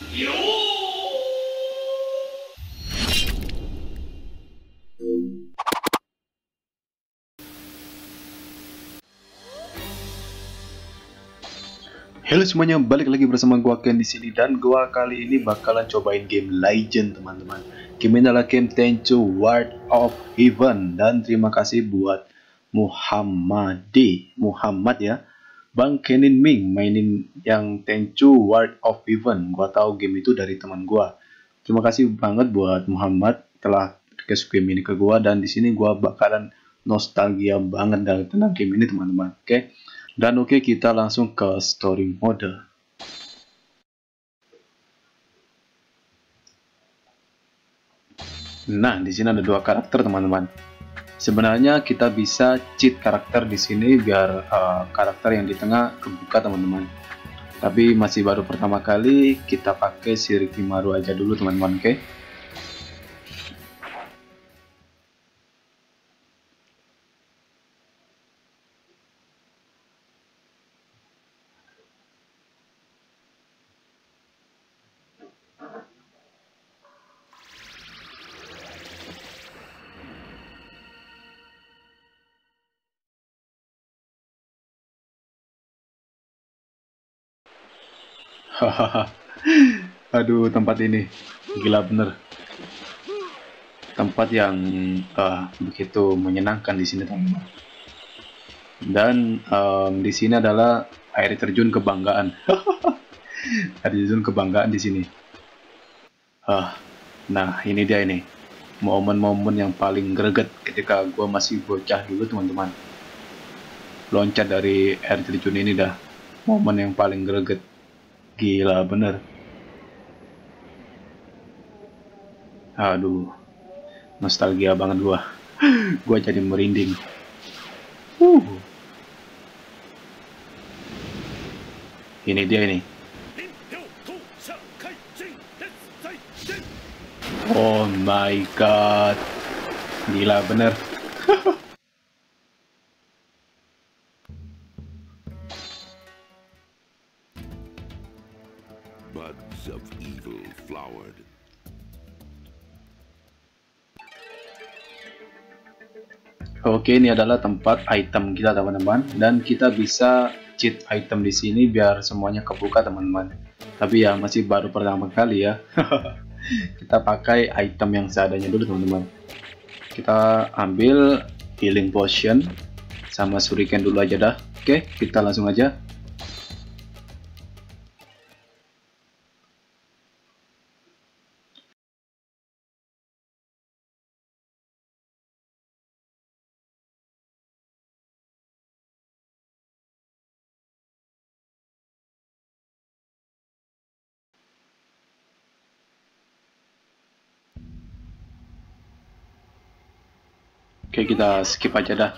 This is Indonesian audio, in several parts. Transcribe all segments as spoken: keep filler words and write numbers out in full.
Halo semuanya, balik lagi bersama gua Ken di sini, dan gua kali ini bakalan cobain game Legend, teman-teman. Game ini adalah game Tenchu World of Heaven, dan terima kasih buat Muhammadi Muhammad ya, Bang Kenin Ming mainin yang Tenchu World of Heaven. Gua tahu game itu dari teman gua. Terima kasih banget buat Muhammad telah request game ini ke gua, dan di sini gua bakalan nostalgia banget tentang game ini, teman-teman. Oke. Okay? Dan oke, okay, kita langsung ke story mode. Nah, di sini ada dua karakter, teman-teman. Sebenarnya kita bisa cheat karakter di sini biar uh, karakter yang di tengah kebuka, teman-teman. Tapi masih baru pertama kali, kita pakai si Rikimaru aja dulu, teman-teman. Oke. Okay? Hahaha. Aduh, tempat ini gila bener. Tempat yang uh, begitu menyenangkan di sini, teman-teman. Dan um, di sini adalah air terjun kebanggaan. Air terjun kebanggaan di sini. Ah, nah ini dia ini. Momen-momen yang paling greget ketika gue masih bocah dulu, teman-teman. Loncat dari air terjun ini dah momen yang paling greget. Gila bener. Aduh, nostalgia banget gua. Gua jadi merinding. Uh. Ini dia ini. Oh my god. Gila bener. Buds of evil flowered. Oke, ini adalah tempat item kita, teman-teman, dan kita bisa cheat item di sini biar semuanya kebuka, teman-teman. Tapi ya masih baru pertama kali ya. Kita pakai item yang seadanya dulu, teman-teman. Kita ambil healing potion sama shuriken dulu aja dah. Oke, kita langsung aja. Oke, kita skip aja dah.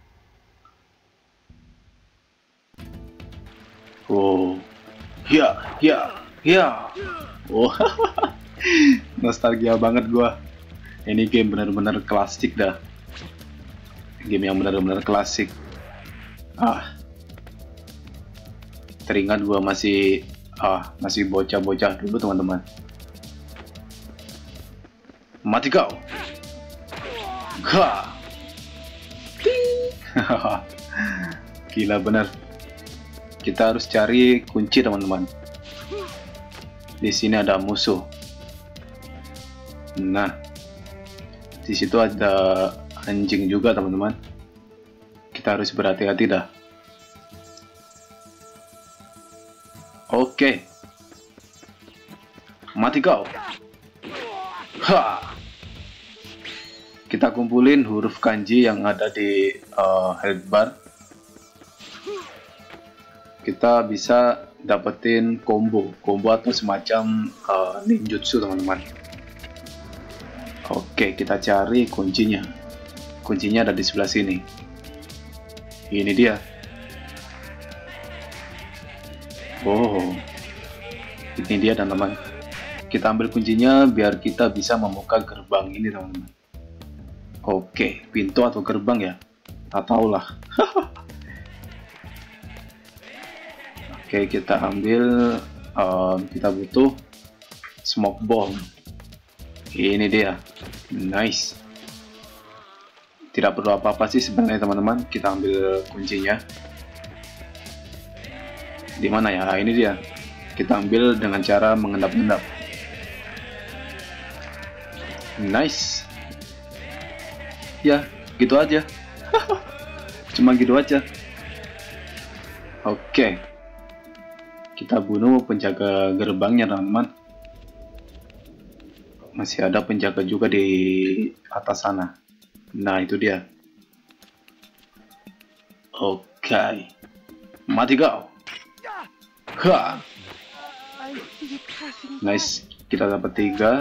Oh, ya, ya, ya. Oh, nostalgia banget gua. Ini game benar-benar klasik dah. Game yang benar-benar klasik. Ah, teringat gua masih ah masih bocah-bocah dulu, teman-teman. Mati kau. Gah. Gila bener. Kita harus cari kunci, teman-teman. Di sini ada musuh. Nah, di situ ada anjing juga, teman-teman. Kita harus berhati-hati dah. Oke. Mati kau. Ha. Kita kumpulin huruf kanji yang ada di uh, health bar. Kita bisa dapetin combo, combo atau semacam uh, ninjutsu, teman-teman. Oke, kita cari kuncinya. Kuncinya ada di sebelah sini. Ini dia. Oh, ini dia, teman-teman. Kita ambil kuncinya biar kita bisa membuka gerbang ini, teman-teman. Oke, pintu atau gerbang ya? Tak tahulah. Oke, kita ambil. Um, kita butuh Smoke bomb. Ini dia. Nice. Tidak perlu apa-apa sih sebenarnya teman-teman. Kita ambil kuncinya. Di mana ya? Ini dia. Kita ambil dengan cara mengendap-endap. Nice. Ya, gitu aja. Cuma gitu aja. Oke. Kita bunuh penjaga gerbangnya, teman-teman. Masih ada penjaga juga di atas sana. Nah, itu dia. Oke. Mati kau. Ha. Nice. Kita dapat tiga.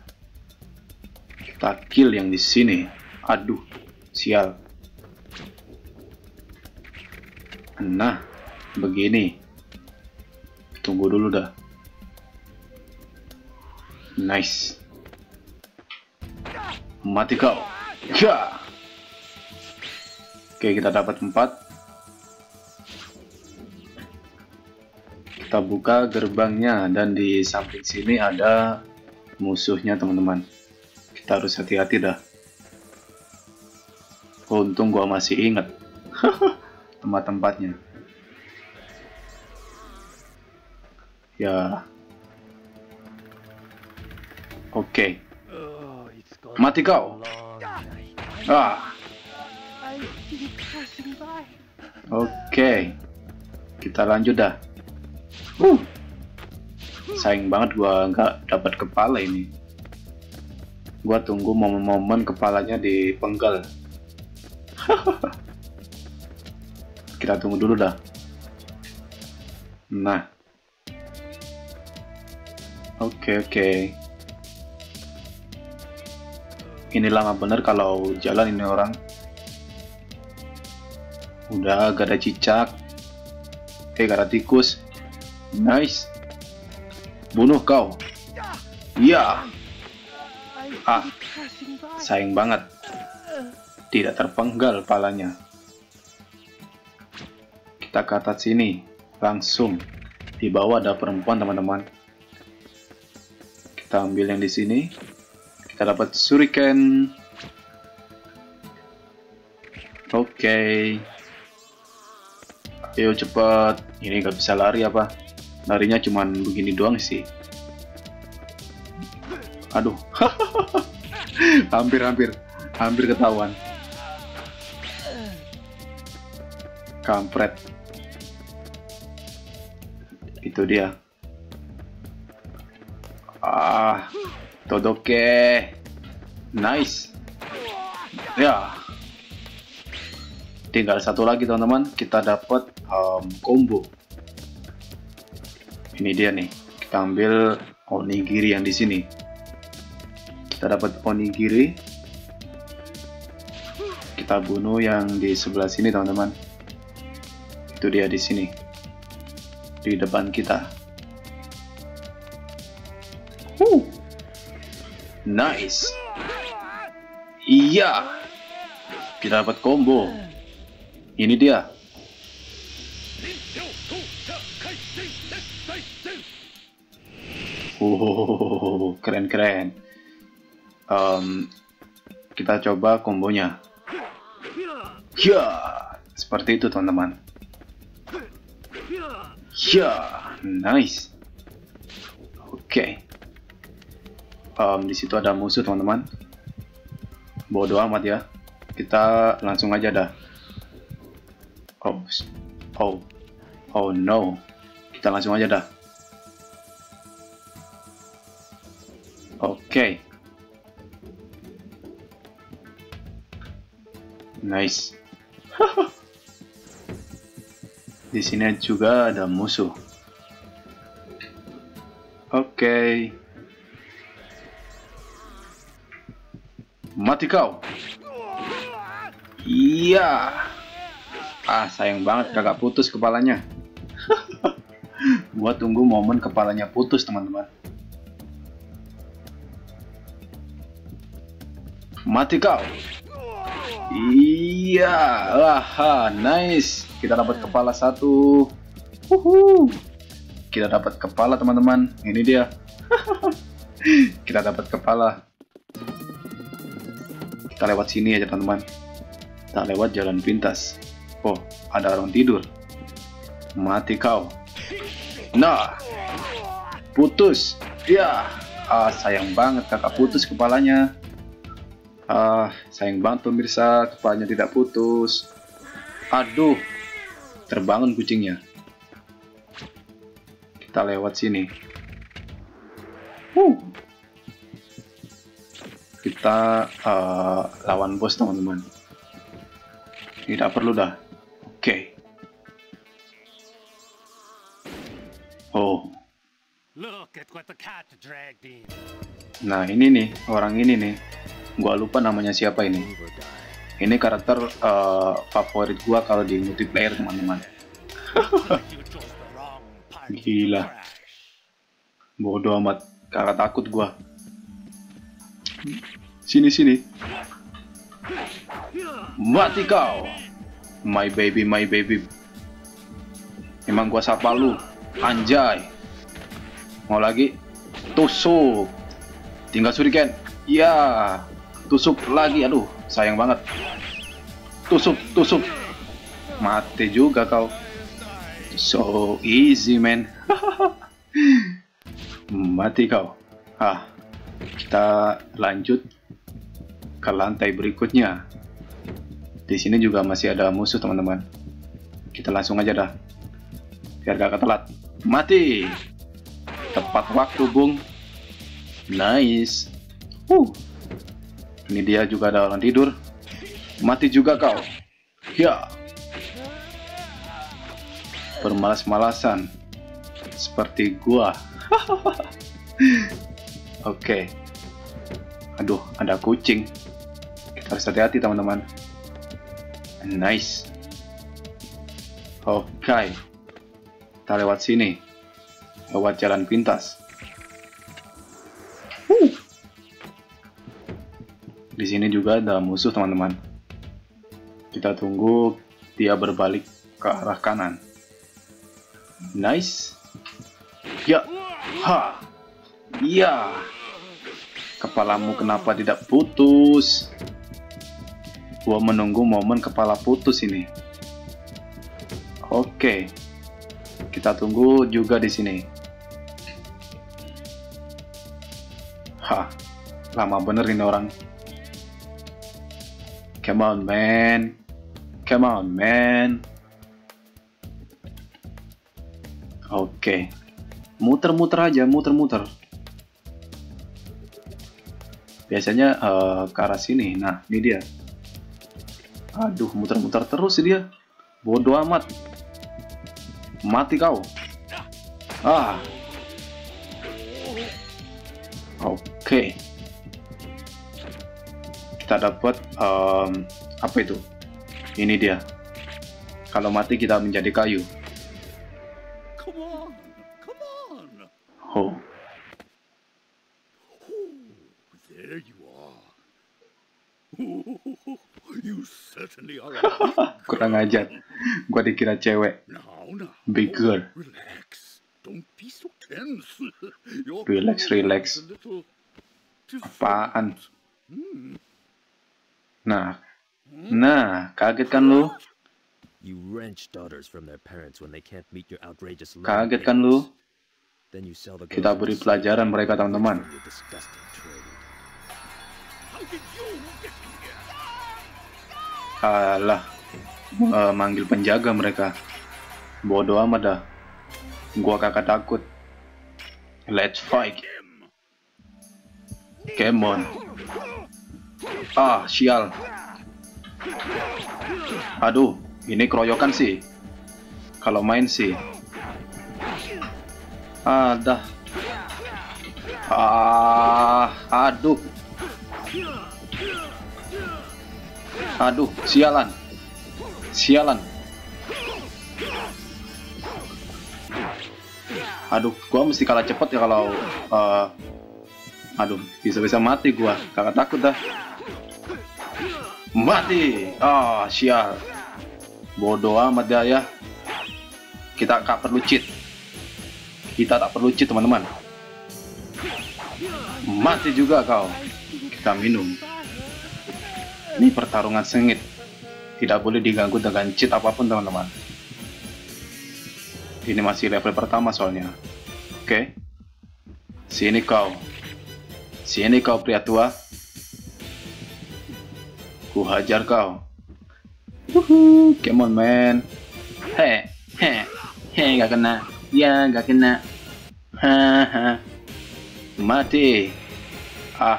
Kita kill yang di sini. Aduh, sial. Nah, begini. Tunggu dulu dah. Nice. Mati kau. Ya. Oke, kita dapat empat. Kita buka gerbangnya dan di samping sini ada musuhnya, teman-teman. Kita harus hati-hati dah. Untung gua masih ingat tempat-tempatnya. Ya. Oke. Mati kau. Ah. Oke. Kita lanjut dah. Uh. Sayang banget gua nggak dapat kepala ini. Gua tunggu momen-momen kepalanya dipenggal. Kita tunggu dulu dah. Nah. Oke, oke. Ini lama bener kalau jalan ini orang. Udah gak ada cicak. Eh, gak ada tikus. Nice. Bunuh kau. Iya. Ah, sayang banget. Tidak terpenggal palanya. Kita ke atas sini. Langsung. Di bawah ada perempuan, teman-teman. Kita ambil yang di sini. Kita dapat shuriken. Oke. Okay. Ayo cepat. Ini gak bisa lari apa? Larinya cuman begini doang sih. Aduh. Hampir-hampir. Hampir ketahuan. Kampret. Itu dia. Ah, Todoke. Nice. Ya. Tinggal satu lagi, teman-teman. Kita dapat um, combo. Ini dia nih. Kita ambil onigiri yang di sini. Kita dapat onigiri. Kita bunuh yang di sebelah sini, teman-teman. Itu dia di sini. Di depan kita. Uh. Nice. Iya. Kita dapat combo. Ini dia. Oh, keren-keren. Um, kita coba kombonya. Ya, seperti itu, teman-teman. Ya, nice. Oke. Okay. Um, di situ ada musuh, teman-teman. Bodoh amat ya. Kita langsung aja dah. Oh, oh, oh no. Kita langsung aja dah. Oke. Okay. Nice. Di sini juga ada musuh. Oke. Okay. Mati kau. Iya. Ah, sayang banget kagak putus kepalanya. Gua tunggu momen kepalanya putus, teman-teman. Mati kau. Iya. Wah, nice. Kita dapat kepala satu. Uhuh. Kita dapat kepala, teman-teman. Ini dia. Kita dapat kepala. Kita lewat sini aja teman-teman. Kita lewat jalan pintas. Oh, ada orang tidur. Mati kau. Nah, putus. Ya, ah, sayang banget kakak putus kepalanya. Ah, sayang banget pemirsa, kepalanya tidak putus. Aduh, terbangun kucingnya. Kita lewat sini. Uh. Kita uh, lawan bos teman-teman. Tidak perlu dah. Oke. Okay. Oh. Look at what the cat dragged in. Nah ini nih, orang ini nih. Gua lupa namanya siapa ini. Ini karakter uh, favorit gua kalau di multiplayer teman-teman. Gila. Bodoh amat. Kakak takut gua. Sini sini. Mati kau. My baby, my baby. Emang gua sapa lu. Anjay. Mau lagi? Tusuk. Tinggal shuriken. Ya. Tusuk lagi. Aduh, sayang banget. Tusuk, tusuk. Mati juga kau. So easy, man. Mati kau. Ah, kita lanjut ke lantai berikutnya. Di sini juga masih ada musuh teman-teman. Kita langsung aja dah. Biar gak ketelat. Mati. Tepat waktu, Bung. Nice. Uh. Ini dia juga ada orang tidur. Mati juga kau. Ya. Bermalas-malasan. Seperti gua. Oke. Okay. Aduh, ada kucing. Kita harus hati-hati teman-teman. Nice. Oke. Okay. Kita lewat sini. Lewat jalan pintas. Uh. Di sini juga ada musuh teman-teman. Kita tunggu dia berbalik ke arah kanan. Nice. Ya. Ha. Ya. Kepalamu kenapa tidak putus? Gua menunggu momen kepala putus ini. Oke. Kita tunggu juga di sini. Hah. Lama bener ini orang. Come on, man. Come on, man. Oke. Muter-muter aja, muter-muter. Biasanya uh, ke arah sini. Nah, ini dia. Aduh, muter-muter terus dia. Bodoh amat. Mati kau. Ah. Oke. Kita dapat um, apa itu? Ini dia. Kalau mati kita menjadi kayu. Come on, come on. Oh. There you are. You certainly are. A Kurang ajar. Gua dikira cewek. now, now. Big girl. Relax. Don't be so tense. Your Relax, pose relax. is a little different. Apaan? Hmm. Nah. Nah, kaget kan lu? You wrench daughters from their parents when they can't meet your outrageous love Kaget kan lu? Then you sell the Kita beri pelajaran mereka teman-teman. Your disgusting trade. How did you get here? Alah, uh, manggil penjaga mereka. Bodoh amat dah. Gua kakak takut. Let's fight. Come on. Ah, sial. Aduh, ini keroyokan sih. Kalau main sih. Ada. Ah, aduh. Aduh, sialan. Sialan. Aduh, gua mesti kalah cepet ya kalau uh, aduh, bisa-bisa mati gua. Kakak takut dah. Mati. Ah, sial. Bodoh amat dah ya. Kita tak perlu cheat. Kita tak perlu cheat, teman-teman. Mati juga kau. Kita minum. Ini pertarungan sengit. Tidak boleh diganggu dengan cheat apapun teman-teman. Ini masih level pertama soalnya. Oke. Sini kau. Sini kau pria tua. Ku hajar kau. Wuhu, come on man. He, he, he, gak kena. Ya, gak kena. Haha. Mati. Ah.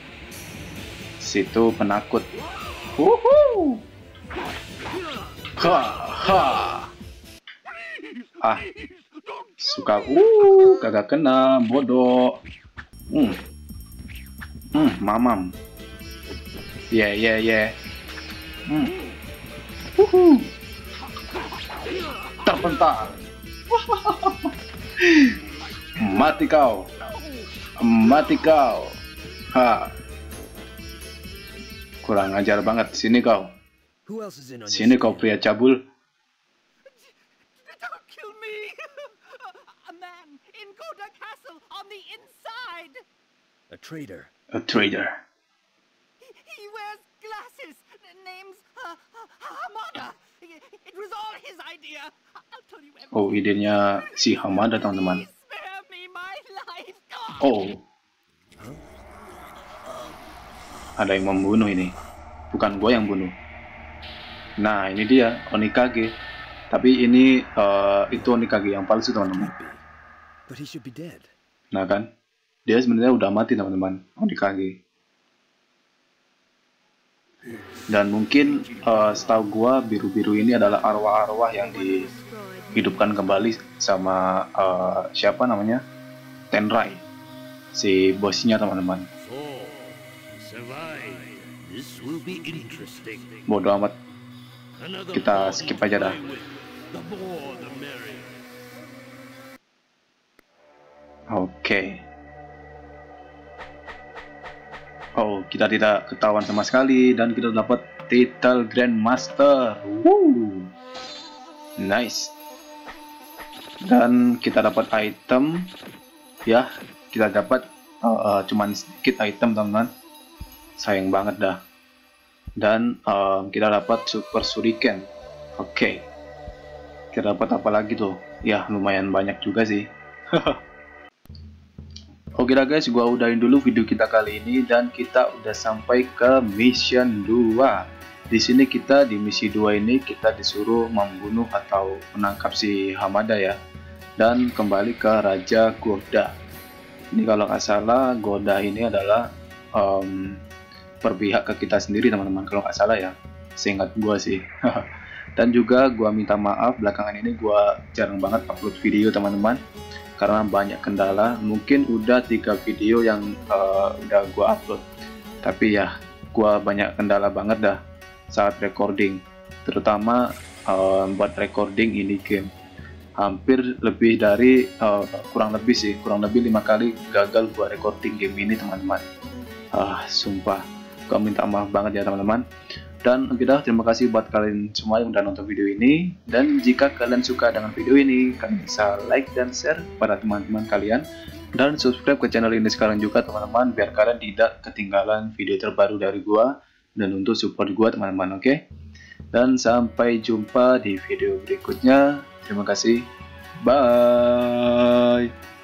Situ penakut. Wuhu. Ha, ha. Ah. Suka uh, kagak kena, bodoh. Hmm. Hmm, mamam. Yeah, yeah, yeah. Hmm. Wuhu. Terpental. Mati kau. Mati kau. Ha. Kurang ajar banget. Sini kau. Who else is in on your Sini kau side? pria cabul. Don't kill me! A man in Goda Castle on the inside! A traitor. A traitor. He, he wears glasses. N- Name's uh, uh, Hamada. It was all his idea. I'll tell you everything. Oh, idenya si Hamada teman-teman. Please spare me my life. Oh. Ada yang membunuh ini. Bukan gua yang bunuh. Nah, ini dia Onikage. Tapi ini uh, itu Onikage yang palsu teman-teman. But he should be dead. Nah kan, dia sebenarnya udah mati teman-teman, Onikage. Dan mungkin uh, setahu gua biru-biru ini adalah arwah-arwah yang dihidupkan kembali sama uh, siapa namanya, Tenrai, si bosnya teman-teman. So, survive. This will be interesting. Bodoh amat, Another kita body skip aja dah. to play with. The more the merrier. Oke. Oh, kita tidak ketahuan sama sekali dan kita dapat title Grandmaster. Woo. Nice. Dan kita dapat item. Ya, kita dapat uh, uh, cuman sedikit item teman-teman. Sayang banget dah. Dan uh, kita dapat Super Shuriken. Oke. Okay. Kita dapat apa lagi tuh? Ya, lumayan banyak juga sih. Oke dah guys, gua udahin dulu video kita kali ini dan kita udah sampai ke mission dua. Di sini kita di misi dua ini kita disuruh membunuh atau menangkap si Hamada ya. Dan kembali ke Raja Goda. Ini kalau nggak salah Goda ini adalah um, berpihak ke kita sendiri teman-teman, kalau nggak salah ya. Seingat gua sih. Dan juga gua minta maaf belakangan ini gua jarang banget upload video teman-teman. Karena banyak kendala, mungkin udah tiga video yang uh, udah gua upload, tapi ya gua banyak kendala banget dah saat recording, terutama uh, buat recording ini game. Hampir lebih dari uh, kurang lebih sih kurang lebih lima kali gagal gua recording game ini teman-teman. Ah, sumpah gua minta maaf banget ya teman-teman. Dan kita terima kasih buat kalian semua yang udah nonton video ini. Dan jika kalian suka dengan video ini, kalian bisa like dan share pada teman-teman kalian. Dan subscribe ke channel ini sekarang juga teman-teman, biar kalian tidak ketinggalan video terbaru dari gua. Dan untuk support gua teman-teman, oke? Okay? Dan sampai jumpa di video berikutnya. Terima kasih. Bye.